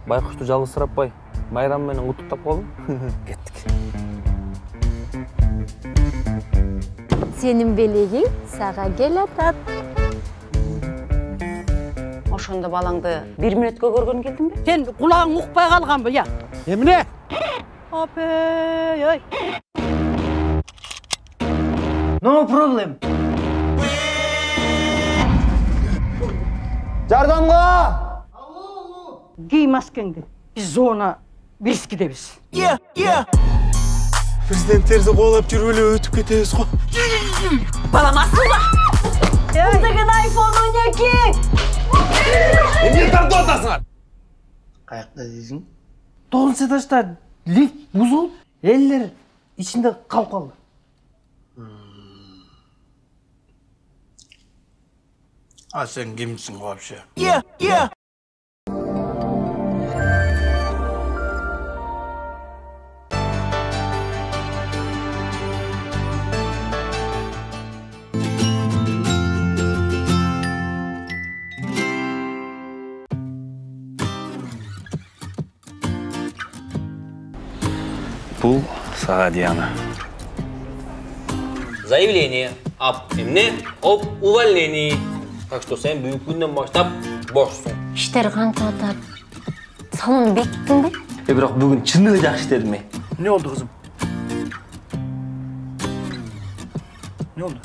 Байкушту жалгызсыраппай, байрам менен куттуктап коелу. Кеттик. Сенин белегиң сага келатат. Ошондо балаңды 1 мүнөткө көргөн келдимби? Сен кулагың укпай калганбы, я? Эмне? Апей, ой. No problem. Жардамга! Giy maskengdi. Biz zona Бельскидебиз. Президенттерди коолап жүрүп эле өтүп кетебиз го. Балам асылба! Бул деген iPhone 12! Эмне тартып атасыңар? Каякта дейсиң? 9 этажда лифт бузулуп, элдер ичинде калып калды. А сен кимсиң вообще? Бул сага Диана. Заявление об об увольнении. Так что сен бүгүнкү күндөн баштап бошсуң. Иштер кантип атат? Салонду бекиттиңби? Бирок бүгүн чын эле жакшы иштедим. Ne oldu kızım? Ne oldu?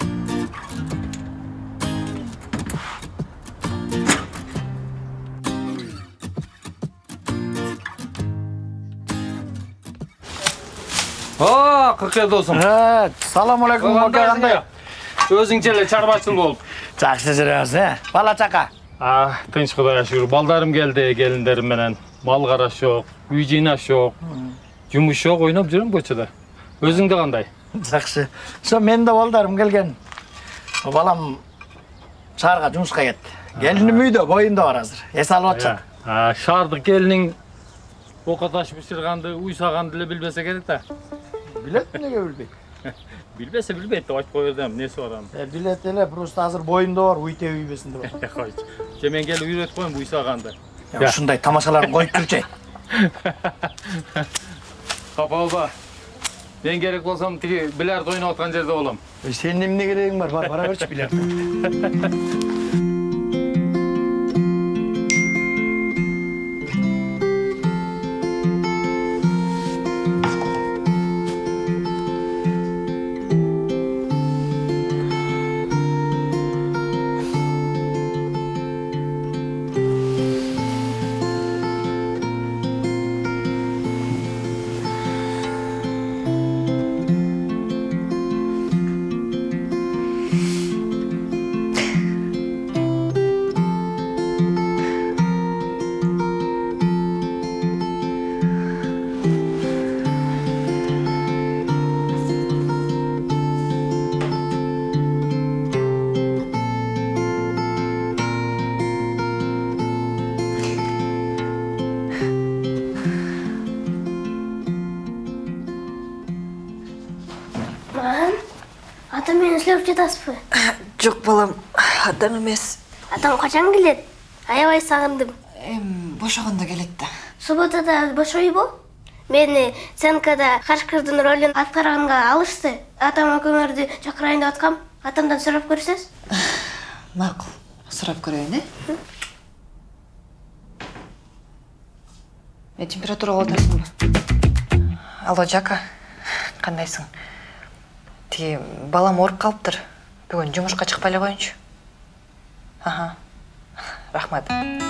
Кыркы досум. Evet, selamünaleyküm Moka kандай? Өзүңчө эле чарбачыл болуп. Жакшы жүрөсүң, бала чака. Тынч Кудайга шүгүр. Балдарым келди, келиндерим менен. Мал караш жок, үй жыйнаш жок. Жумуш жок, ойноп жүрөм көчөдө. Өзүңдө кандай? Жакшы. Со мен да балдарым келген. Балам шаарга жумушка кетти. Келиним үйдө, боюнда бар азыр. Эс алып атышат. Шаардык келиниң окаташ бышырганды, уйсаганды эле билбесе керек да. Билет неге билбейт? Билбесе билбейт деп айтып кое бердим, эмнеси бар анын? Билет эле, просто азыр боюнда бар, уйте үйбесинде бар. Койчу. Же мен келип үйрөтүп коем уйсаганды. Ушундай тамашаларын коюп жүрчү. Капа болба. Мен керек болсам тиги билярд ойноп аткан жерде болом. Сенин эмне керегиң бар? Бара берчи билярд. Атам мени сүйлөп жатасызбы? Жок балам, адам эмес. Атам качан келет? Аябай сагындым. Бошогондо келет да. Субботада бошойбу? Мени Сенкада Кашкырдын ролун аткарганга алышты. Атам экөөңөрдү чакырайын деп аткам. Атамдан сурап көрсөз? Макул. Сурап көрөйүн, температура отурсуңбу? Алло, Жака. Кандайсың? Тиги балам ооруп калыптыр. Бүгүн жумушка чыкпай эле коеюнчу. Рахмат.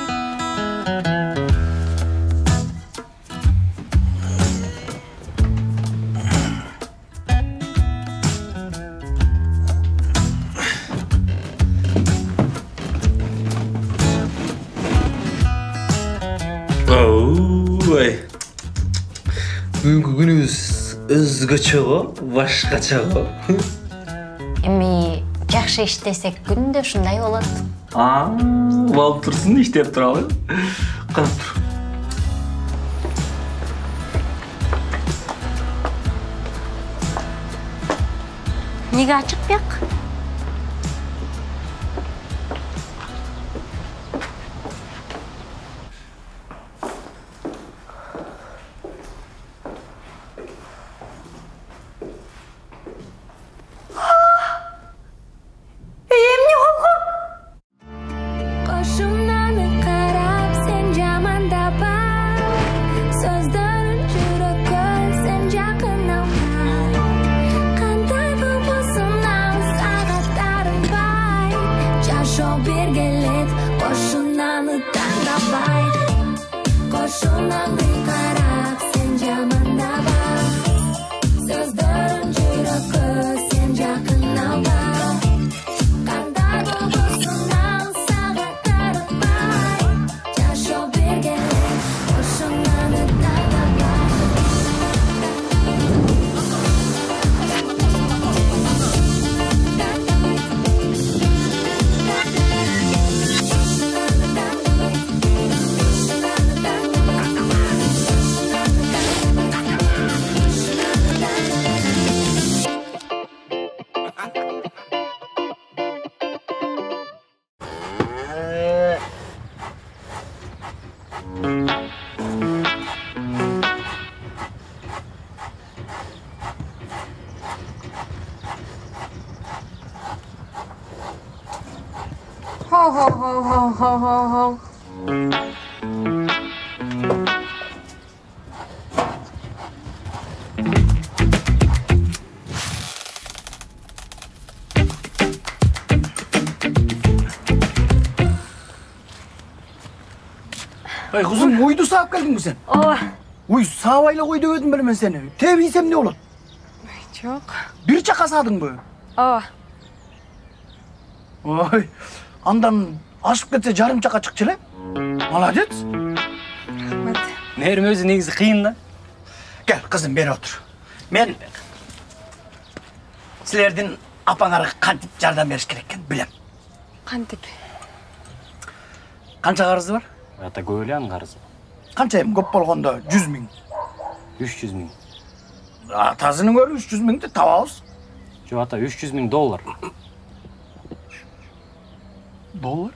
Ой. Бүгүнкү күнүбүз өзгөчө го, башкача го. Эми жакшы иштесек күндө ушундай болот. Болуп турсун, иштеп туралы. Кап тур. Неге ачык бияк? Ay kızım uydu sağıp geldin mi sen? Ооба. Uy sağayla koy dedim ben seni. Tebiysem ne olur? Жоқ. Bir çaka sağdın mı? Ооба. Oy. Andan aşıp getse jarım çaka çıkçı. Молодец. Мээрим өзү негизи кыйын да. Gel kızım beri otur. Ben sizlerden apаңары kantip yardım beriş gerekken bilem. Кантип? Kança karızı var? Ата көп эле анын карызы. Kançayım көп болгондо 100 000. 300 000. Атасының өрі 300 000'di табабыз. Жок ата 300 000 доллар. Dollar?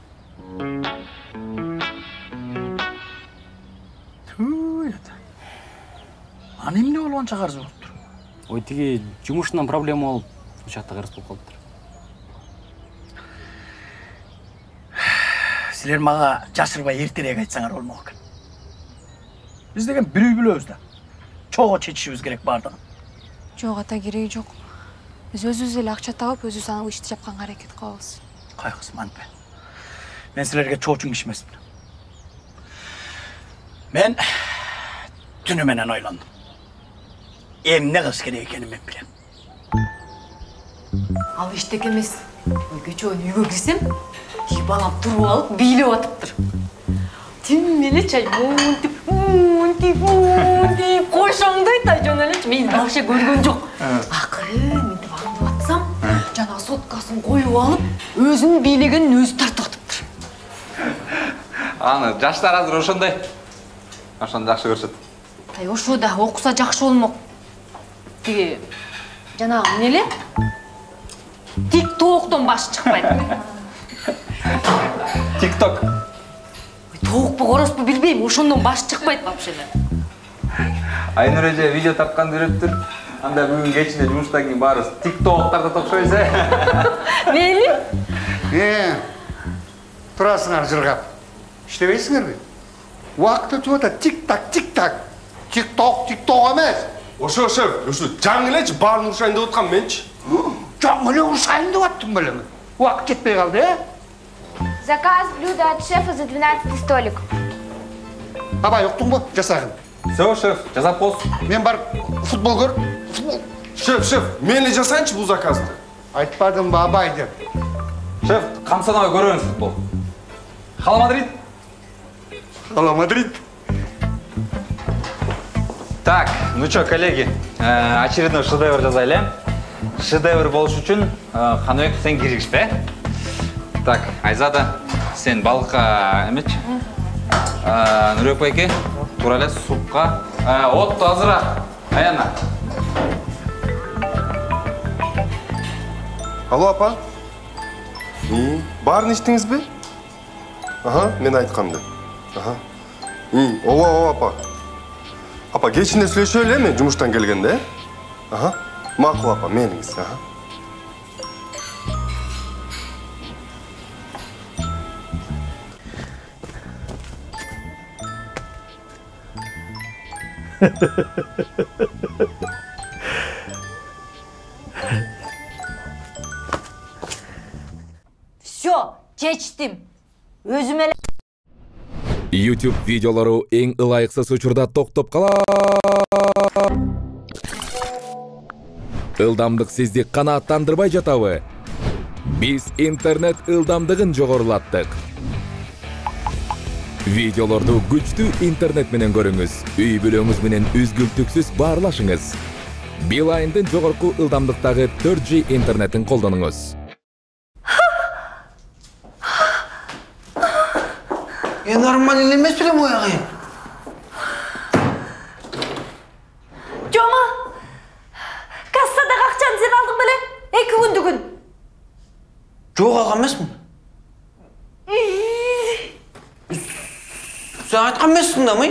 Tüh yata. Anem ne olğança karızı bolup tur? Ой тиги жумушунан проблема болуп ошол жакта карыз болуп калыптыр. Sizler mağa жашырбай эртерээк айтсаңар болмок экен. Биз деген бір үй билебиз да. Чогуу чечишибиз керек бардыгын. Жок ата, кереги жок. Биз өзүбүз эле акча табып, өзүбүз аны ишти жапканга аракет кылабыз. Кай кызым антпа. Мен силерге чоочун киш эмесмин. Мен түнү менен ойлондум. Эмне кылыш керек экенин мен билем. Ал иштек эмес. Кечөөнү үйгө кирсем, тиги балам туруп алып бийлеп атыптыр. Тим эле чай мунтип койшоңду айта жөн элечи. Мен вообще көргөн жок. Акырын мынтип аңдып атсам, жана соткасын коюп алып, өзүнүн бийлегенин өзү тартып атыптыр. Аны жаштар азыр ошондой. Ошону жакшы көрүшөт. Ай, ошо да окуса жакшы болмок. Тиги жанагы эмне эле? TikTok'тон башы чыкпайт. TikTok. Тоокпу короспу билбейм, ошондон башы чыкпайт вообще. Айнур эже видео тапканды үйрөттүр. Анда бүгүн кечинде жумуштан кийин баарыбыз TikTok'тарда токшойбуз, Мели? Турасыңар жыргап. Иштебейсиңерби? Убакыт өтүп атат. Тик-так. TikTok эмес. Ошо, ушу жаңы элечи баарын урушайын деп аткам менчи. Жаңы эле урушайын деп аттым белең. Убакыт жетпей калды, Заказ блюда от шефа за 12-й столик. Абай, уктуңбу? Жасагын. Все, шеф, жасап коз. Мен барып футбол көр. Шеф, мен эле жасайынчы бул заказды. Айтпадым ба Абай деп. Шеф, камсанабай көрөңүз футбол. Хала Мадрид. Хала Мадрид. Так, ну чё, коллеги, очередной шедевр жазайлы. Шедевр болуш үчүн Ханыбек сен киргизбе. Так, Айзада, сен балыкка эмечи? Нурбек байке, туура эле супка. Отту азыраак. Аяна. Алло, апа. Баарын иштиңизби? Мен айтканды. Ооба, апа. Апа, кечинде сүйлөшөлү мен жумуштан келгенде. Макул апа, мениңиз. Всё, чечтим. Өзүм эле YouTube видеолору эң ылайыксыз учурда токтоп калат. Ылдамдык сизди канааттандырбай жатабы? Биз интернет ылдамдыгын жогорулаттык. Видеолорду күчтүү интернет менен көрүңүз. Үй бүлөңүз менен үзгүлтүксүз баарлашыңыз. Билайндын жогорку ылдамдыктагы 4G интернетин колдонуңуз. Нормально эмес белем оягы. Жома! Кассадагы акчаны сен алдың беле? 2 күндүгүн. Жок ага эмесмин. Sen aytkan emessin da mı?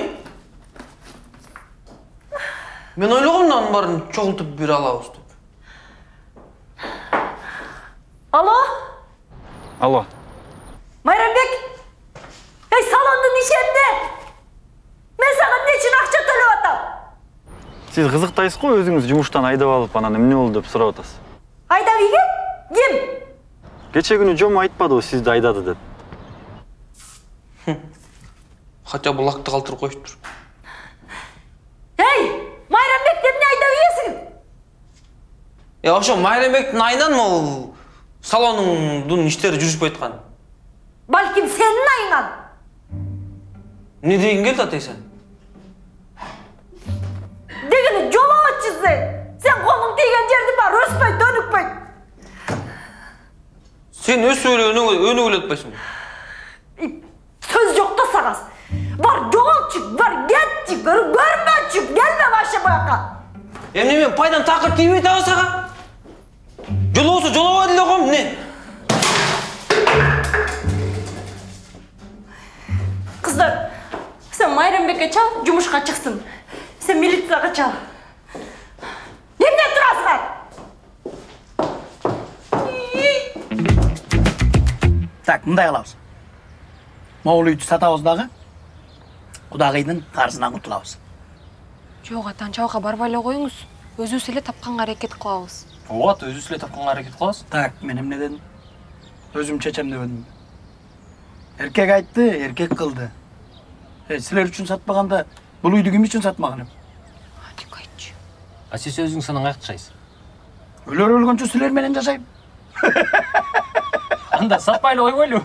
Men oylagomdan bарын çoğultup bir alabız dep. Alo? Alo. Mayranbek. Ey salondun işende. Men sana neçin akça төлөp atam? Siz kızıktayız ko özünüz jumuştan ayдап alıp anан эмне болду деп сурап атасыз. Айдап ийген? Ким? Кече күнү Жом айтпадыбы сизди айдады деп. Хотя булакты калтырып коюптур. Ey, Mayranbek эмне айдап ийесиң? Ошо Майрамбектин айынан могу салонуңдун иштери жүрүшпөй аткан. Балким сенин айынан. Не деген келди атей сен? Дегени жолобочусу. Sen колуң тийген жерди бар, өспөй, дөнүкпөй. Sen өсүп эле өнүгүлө атпайсың. Söz yok da sagaz. Var жоголчу, var кетчи, көрмөчү, келме башы буяка. Эмне мен пайдан такыр тийбейт аба сага? Жолобосо жолобойт эле ком, эмне? Kızlar, sen Mayranbek'e çal, jumuşka çıksın. Sen militsiyaya çal. Emne turasыңар? Так, мындай кылабыз. Могул үйдү сатабыз дагы. Кудагыйдын карызынан кутулабыз. Жок, атан чабакка барбай эле коюңуз. Өзүбүз эле тапканга аракет кылабыз. Ооба, өзүбүз эле тапканга аракет кылабыз. Так, мен эмне дедим? Өзүм чечем дебедим. Эркек айтты, эркек кылды. Силер үчүн сатпаганда, бул үйдү ким үчүн сатмаган эм? А сиз өзүңүз санаң жашайсыз. Өлөр өлгөнчө силер менен жашайм. Анда сатпай эле койбойлу.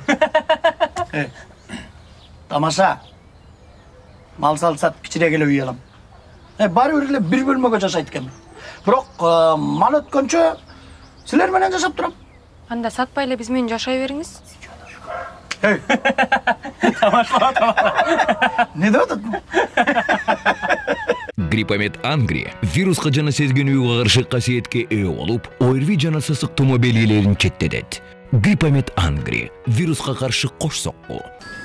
Тамаша. Мал сатып кичирээк эле үй алам. Баары бир эле бир бөлмөгө жашайт экенмин. Бирок мал өткөнчө силер менен жашап турам. Анда сатпай эле биз менен жашай бериңиз. Не деп атат? Гриппомет Ангри вируска жана сезгенүүгө каршы касиетке ээ болуп, ОРВИ жана сасык тумо белгилерин четтетет. Гриппомет Ангри вируска каршы кош сокку.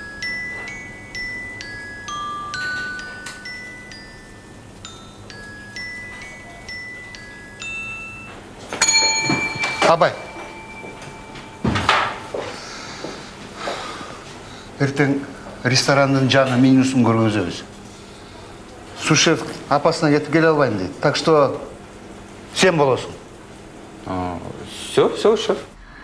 Абай. Эртең ресторанның жаңа менюсын көргөзөбүз. Сушеф апасына кетип келе албайм дейт. Так что сен болосуң. Все, шеф.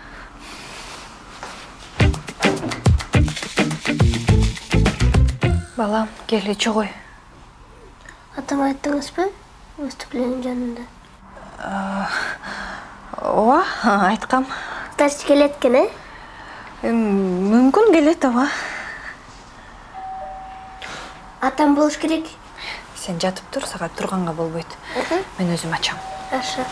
Балам, кел ичи кой. Атама айттыңызбы? Выступлениенин жанында. Ооба, айткам. Тач келет экен, э? Мүмкүн келет, ооба. Атам болуш керек. Сен жатып тур, сага турганга болбойт. Мен өзүм ачам. Жакшы.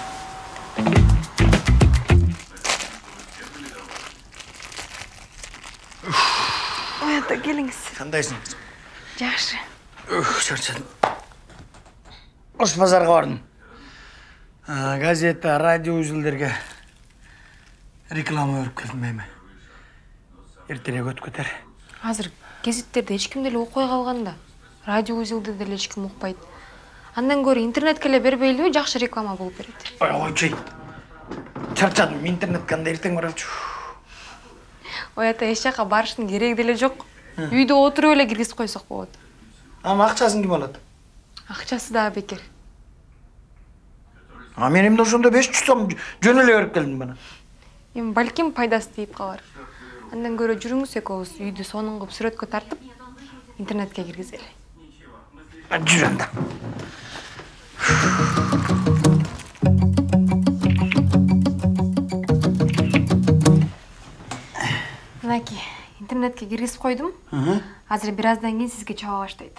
Оята келиңиз. Кандайсың? Жакшы. Чарчадым. Ош базарга бардым. Газета, радио үзүлдөргө реклама өрүп келдим эми. Эртерээк өткөтөр. Азыр гезиттерде эч ким деле окуй калганда. Радио үзүлдө деле эч ким укпайт. Андан көрө интернетке эле бербейлиби, жакшы реклама болуп берет. Ойчуй. Чарчадым, интернет кандай эртең барачу. Оята эч жака барыштын кереги деле жок. Үйдө отуруп эле киргизип койсок болот. Ама акчасын ким алат? Акчасы да бекер. Мен эмне ошондо 500 сом жөн эле берип келдим бана. Эми балким пайдасы тийип калар. Андан көрө жүрүңүз экөөбүз үйдү сонун кылып сүрөткө тартып, интернетке киргизели. Жүр анда. Мынаки, интернетке киргизип койдум. Азыр бир аздан кийин сизге чаба баштайт.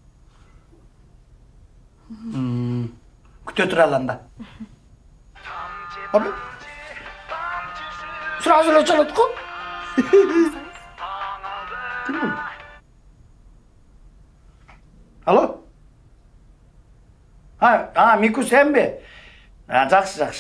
Күтө тура аланда. Abi. Сразу эле чалат го. Алло? Мику сенби? Жакшы.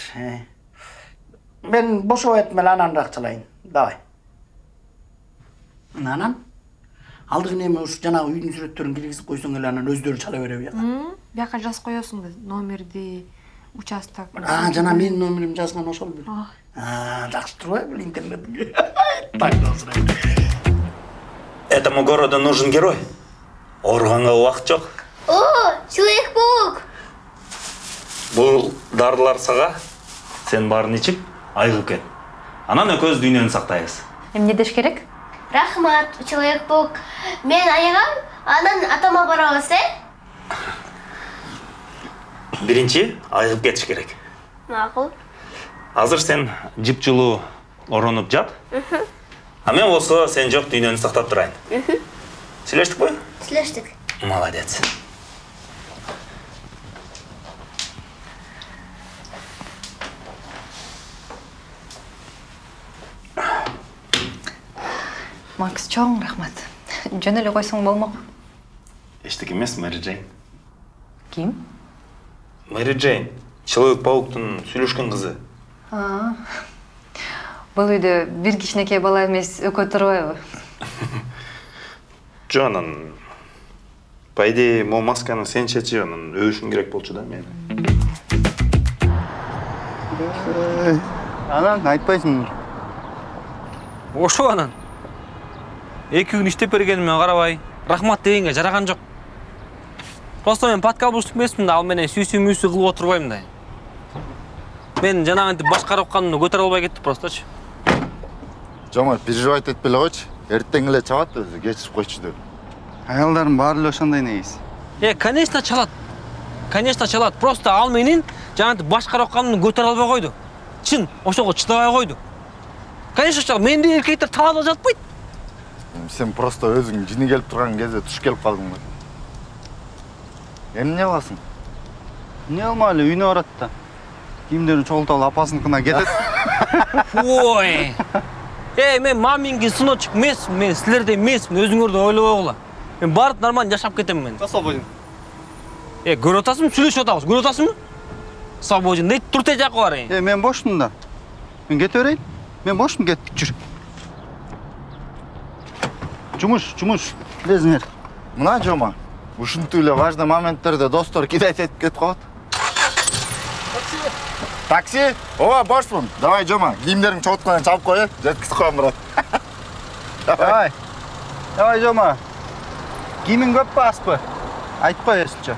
Мен бошоп атып эле анан акчалайын. Давай. Анан? Алдыгы эми ушу жанагы үйдүн сүрөттөрүн киргизип койсоң эле анан өздөрү чала береби яка. Бияка жазып коесуң да, номерди, участок. Жана менин номерим жазган ошол бир. Жакшы турбайбы бул интернет. Так досур. Этому городу нужен герой. Ооруганга убакыт жок. О, Человек-паук. Бул дарылар сага. Сен барын ичип, айыгып кет. Анан экөөбүз дүйнөнү сактайбыз. Эмне деш керек? Рахмат, Человек-паук. Мен айыгам, анан атама барабыз, Биринчи айыгып кетиш керек. Макул. Азыр сен жып-жылуу оронуп жат. А мен болсо сен жок дүйнөнү сактап турайын. Сүйлөштүкпү? Сүйлөштүк. Молодец. Макс, чоң рахмат. Жөн эле койсоң болмок. Эчтеке эмес, Мэри Джейн. Ким? Мэри Джейн, Человек-пауктун сүйлөшкөн кызы. Бул үйдө бир кичинекей бала эмес, экөө турбайбы? Жо, анан по идее, могу масканы сен чечип, анан өбүшүң керек болчу да мени. Анан айтпайсың. Ошо анан. 2 күн иштеп бергениме карабай, рахмат дегенге жараган жок. Просто мен подкаблуштук эмесмин да, ал менен сүйсү-мүсү кылып отурбайм да. Мен жанагынтип башкарып атканымды көтөрө албай кеттим просточу. Жомарт, переживать этпей эле койчу. Эртең эле чабат өзү, кечирип койчу деп. Аялдардын баары эле ошондой негиз. Конечно чалат. Конечно чалат. Просто ал менин жанагынтип башкарып атканымды көтөрө албай койду. Чын, ошого чыдабай койду. Конечно чалат. Менде эркектер талап жатпайт. Сен просто өзүң жини келип турган кезде туш келип калдың го. Эмне кыласың? Не алмайлы, үйүнө барат да. Кийимдерин чогултуп алып апасыныкына кетет. Ой. Мен маминги сыночек эмесмин, мен силердей эмесмин, өзүңөрдү ойлобогула. Мен барып нормально жашап кетем мен. Свободен. Көрүп атасыңбы? Сүйлөшүп атабыз. Көрүп атасыңбы? Свободен. Дейт тур те жакка бар. Мен бошмун да. Мен кете берейин. Мен бошмун, кеттик, жүр. Жумуш. Билесиңер. Мына Жома, ушинтип эле важный моменттерде достор кидайт этип кетип калат. Такси? Ооба, бошмун. Давай, Жома, кийимдериңди чогулткандан чабып кой, жеткизип коем, брат. Давай, Жома. Кийимиң көппү, аспы? Айтып кой эсилче.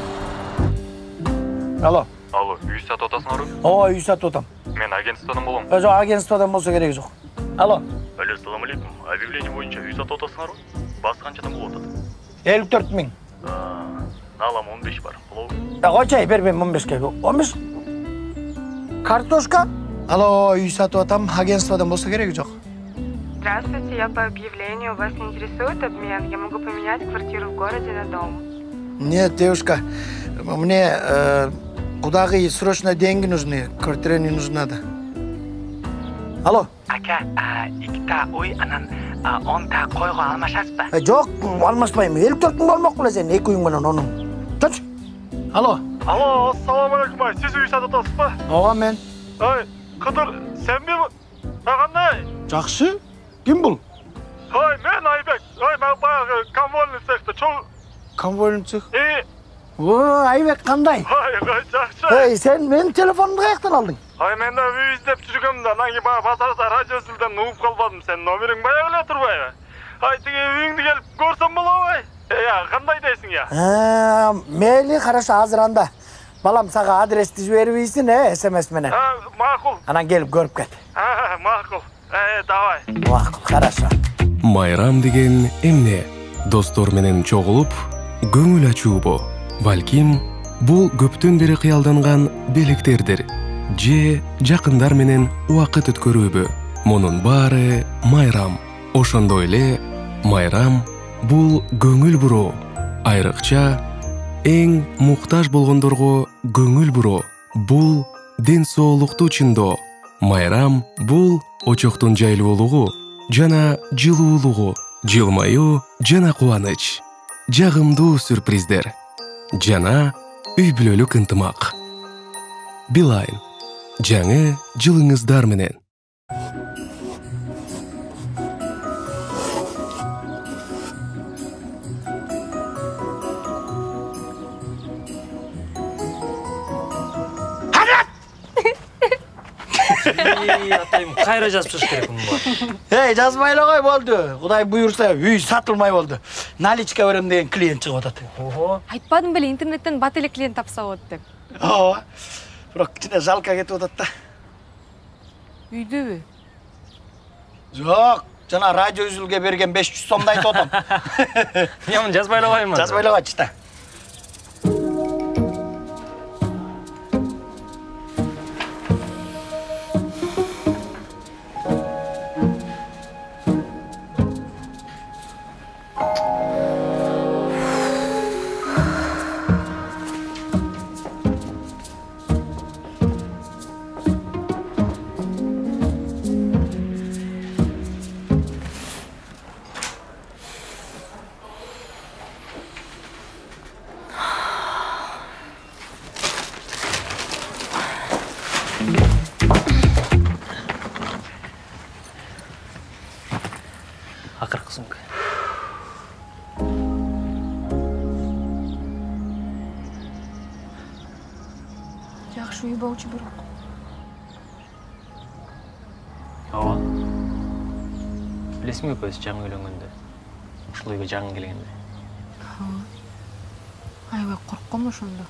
Алло, үй сатып атасыңарбы? ооба, үй сатып атам. Мен агентстводон болом. Жок, агентстводон болсо кереги жок. Алло. Ассаламу алейкум. Объявление боюнча үй сатып атасыңарбы? Басы канчадан болуп атат? 54 000. Алам 15 бар. Болобу? Койчай, бербейм 15ке. 15? Картошка? Алло, үй сатып атам, агентстводон болсо кереги жок. Здравствуйте, я по объявлению. Вас интересует обмен? Я могу поменять квартиру в городе на дом. Нет, девушка, мне кудагы срочно деньги нужны, квартира не нужна, да. Алло. Ака, 2 ой, анан 10 койго алмашасызбы? Жок, алмашпайм. 54 000 болмок беле сен, 2 үйүң менен онуң. Чоч. Алло. Алло, ассаламу алейкум. Сиз үй сатып атасызбы? Ооба, мен. Кыдыр, сенби? Кандай? Жакшы. Ким бул? Мен Айбек. Мен баягы конвойный цехте чоң. Конвойный цех? Айбек кандай? Жакшы. Сен менин телефонумду каяктан алдың? Мен да үй издеп жүргөм да, анан кийин баягы базарда радио силден угуп калбадым. Сен номериң баягы эле турбайбы? Тиги үйүңдү келип көрсөм болобу? Кандай дейсиң я? Мейли, хорошо, азыр анда. Балам сага адрести жибербейсиң, SMS менен. Макул. Анан келип көрүп кет. Макул. Давай. Макул, хорошо. Майрам деген эмне? Достор менен чогулуп, көңүл ачуубу? Балким, бул көптөн бери кыялданган белектердир. Же жакындар менен убакыт өткөрүүбү? Мунун баары майрам. Ошондой эле майрам бул көңүл буруу. Айрыкча эң муктаж болгондорго көңүл буруу. Бул ден соолукту чындоо. Майрам бул очоктун жайлуулугу жана жылуулугу, жылмаюу жана кубаныч, жагымдуу сюрприздер жана үй бүлөлүк ынтымак. Билайн. Жаңы жылыңыздар менен. Атайым, қайра жазып шығыш керекпін бұл. Ей, жазбайлы ғой болды. Құдай бұйырса, үй сатылмай болды. Наличка берем деген клиент шығып отады. Айтпадым беле интернеттен бат эле клиент тапса болот деп. Бирок кичине жалка кетип атат да. Үйдөбү? Жок, жана радио үзүлгө берген 500 сомду айтып атам. Мен муну жазбайлы коймун. Жазбайлы койчу да. Акыркы сумка. Жакшы үй болчу бирок. Ооба. Билесиңби көз жаңы үйлөнгөндө? Ушул үйгө жаңы келгенде. Аябай коркком ошондо.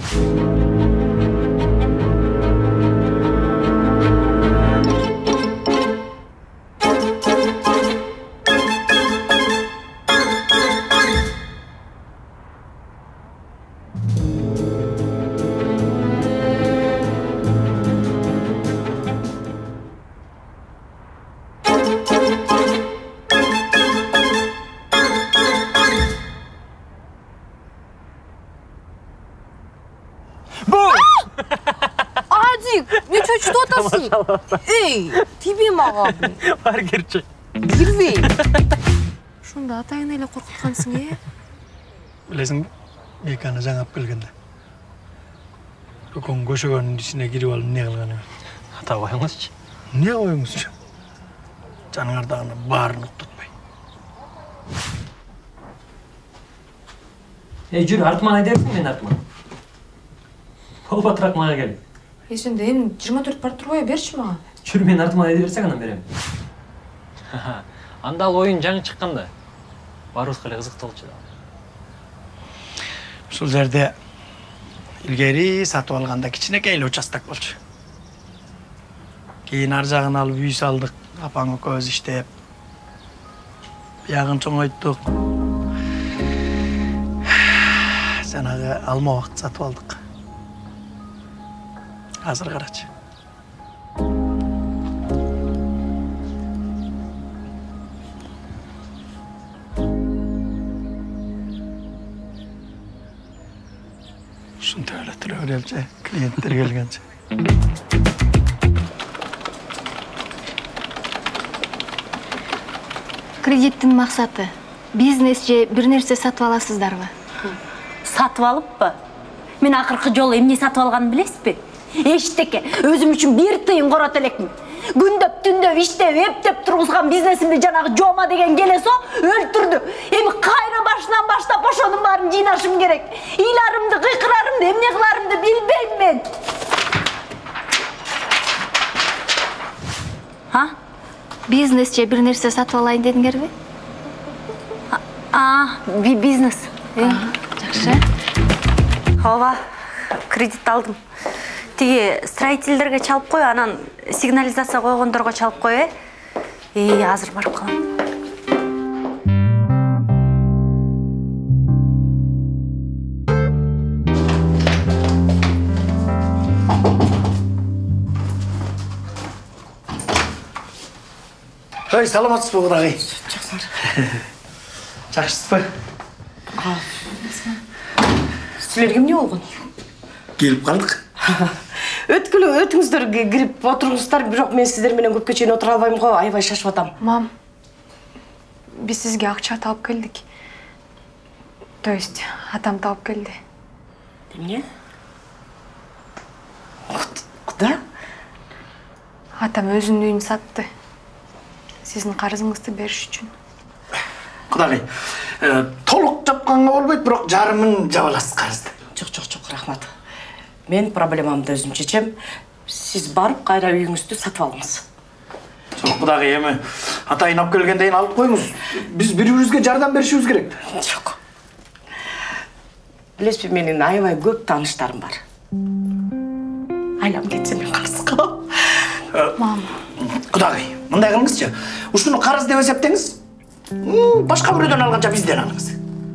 Эй, тебе мага. Бар керчи. Кирбей. Ушунда атайын эле коркуткансың, Билесиңби? Меканы жаңап келгенде. Көкөн көшөгөнүн ичине кирип алып эмне кылган эми? Ата коюңузчу. Эмне коюңузчу? Жаныңардагыны баарын уктатпай. Эй, жүр, артыман айдайсың мен артыман. Болбатыраак мага кел. Сен де эми 24 бар турбай берчи мага. Жүр, мен артыман айдай берсең анан берем. Анда ал оюн жаңы чыкканда. Барыбызга эле кызыктуу болчу да. Ушул жерде илгери сатып алганда кичинекей эле участок болчу. Кийин ар жагын алып үй салдык. Апаң экөөбүз иштеп. Биягын чоңойттук. Жанагы алма убакыт сатып алдык. Азыр карачы. Ушундай эле төлөп берелчи, клиенттер келгенче. Кредиттин максаты бизнес же бир нерсе сатып аласыздарбы? Сатып алыппы? Мен акыркы жолу эмне сатып алганын билесизби? Эчтеке, өзүм үчүн бир тыйын корот элекмин. Күндөп түндөп иштеп, эптеп тургузган бизнесимди жанагы жома деген келесо өлтүрдү. Эми кайра башынан баштап ошонун баарын жыйнашым керек. Ыйларымды, кыйкырарымды, эмне кыларымды билбейм мен. Бизнес же бир нерсе сатып алайын дедиңерби? Бизнес. Жакшы. Ооба, кредит алдым. Тиги строительдерге чалып кой, анан сигнализация койгондорго чалып кой, азыр барып калам. Ой, саламатсызбы, кудагай? Жакшысызбы? Силерге эмне болгон? Келип калдык. Өткүлү өтүңүздөр кирип отуруңуздар, бирок мен сиздер менен көпкө чейин отура албайм го, аябай шашып атам. Мам, биз сизге акча таап келдик. То есть, атам таап келди. Эмне? Куда? Атам өзүнүн үйүн сатты. Сиздин карызыңызды бериш үчүн. Кудагай, толук жапканга болбойт, бирок жарымын жаба аласыз карызды. Жок, рахмат. Мен проблемамды өзүм чечем. Сіз барып қайра үйіңізді сатып алыңыз. Жоқ, құдағи, емі атайын алып келгендейін алып қойыңыз. Біз бір-бірімізге жардам берішіміз керек. Жоқ. Білесіз, менің аябай көп таныштарым бар. Айлам кетсе мен қарсы қалам. Мама. Құдағи, мындай қылыңызшы. Ушуну қарыз деп есептеңіз. Башқа біреуден алғанша бізден алыңыз.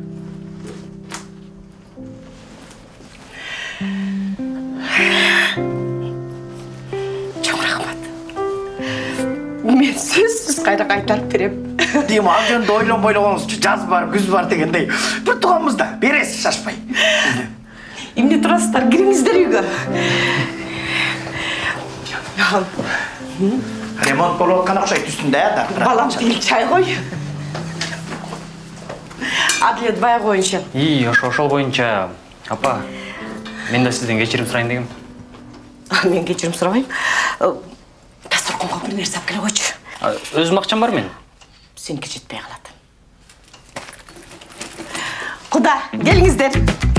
Чоң рахмат. Мен сөзсіз қайра қайтарып берем. Дейм, ал жөнді ойлан-бойлағыңыз, жаз бар, күз бар дегендей. Бір туғанымызда, бересіз шашпай. Емне тұрасыздар, кіріңіздер үйге. Ремонт болып отқан ұқсайды үстінде, да? Балам değil, çay koy. Adliet baya koyunca. Ошол боюнча, апа, мен да сизден кечирим сурайын дегем. Мен кечирим сурабайм. Дасторконго бир нерсе алып келе койчу. Өзүм акчам бар мен. Сеники жетпей калат. Куда, келиңиздер.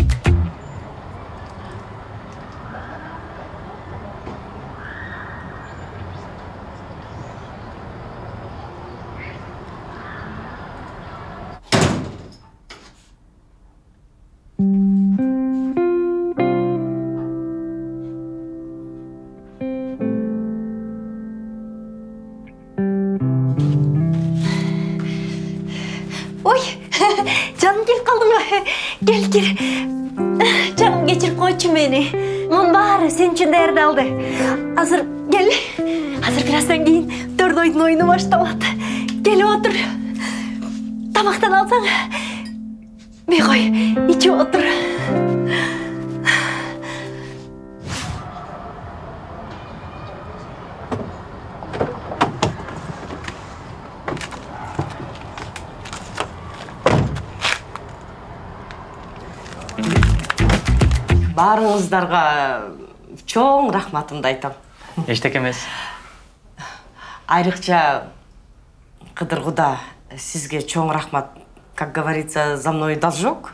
Ой, canım gelip kaldın mı? Gel gel. Canım geçirip koyçu beni. Mon bari senin için değerli aldı. Hazır gel. Hazır birazdan giyin. 4 oyunun oyunu başlamadı. Gel otur. Tabaktan alsan. Bir koy. İçi otur. Барыңыздарға чоң рахматымды айтам. Эчтеке эмес. Айрыкча Кыдыргуда сизге чоң рахмат. Как говорится, за мной должок.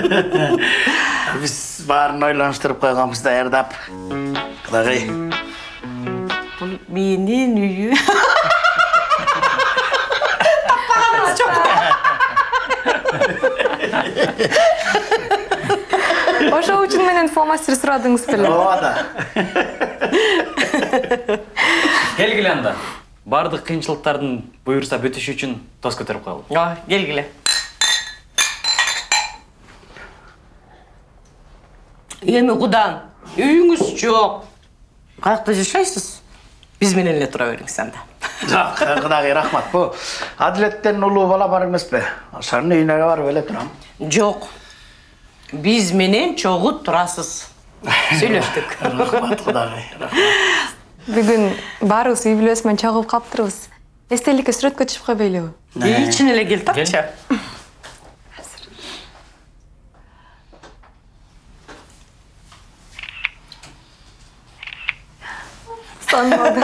Біз барын ойланыштырып қойғанбыз даярдап. Құдағи. Бұл менен үйі. Таппағаныңыз жоқ. Ошол үчүн менен фломастер сурадыңыз беле. Ооба. Келгиле анда. Бардык кыйынчылыктардын буйрса бүтүшү үчүн тост көтөрүп коелу. Келгиле. Эми кудан, үйүңүз жок. Каякта жашайсыз? Биз менен эле тура бериңиз анда. Жок, Кудагый рахмат. Бу Адилеттен улуу бала бар эмеспи? Ашанын үйүнө барып эле турам. Жок. Биз менен чогуу турасыз. Сүйлөштүк. Рахмат, Кудагый. Бүгүн баарыбыз үй бүлөсү менен чогулуп калыптырбыз. Эстеликке сүрөткө түшүп койбойлубу? Ичин эле кел тапчы. Санбады.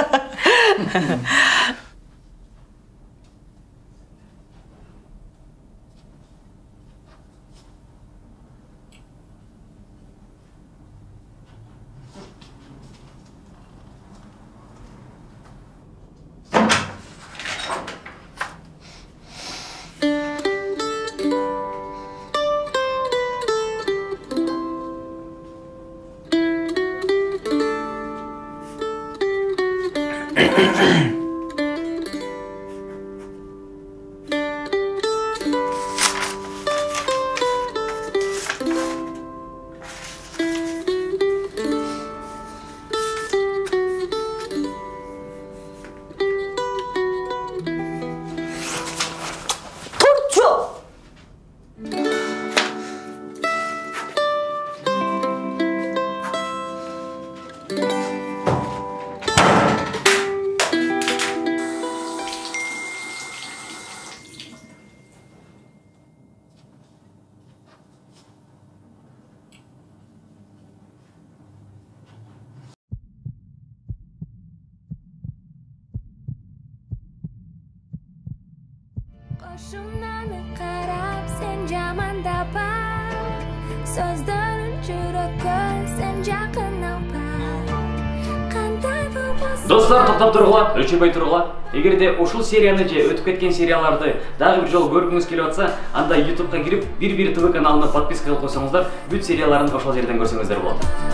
Qo'shimdan qarab sen jamanda bak, so'zdan jurak sen yaqin opa. Qanday Достар, тоқтап тұрғыла, өлшебей тұрғыла. Егерде ушул серияны же өтүп кеткен серияларды дагы бир жолу көргүңүз келип атса, анда YouTube-га кирип, бир ТВ каналына подписка кылып койсоңуздар, бүт серияларын ошол жерден көрсөңүздөр болот.